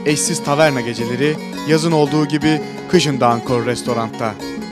eşsiz taverna geceleri yazın olduğu gibi kışın da Ankor Restorant'ta.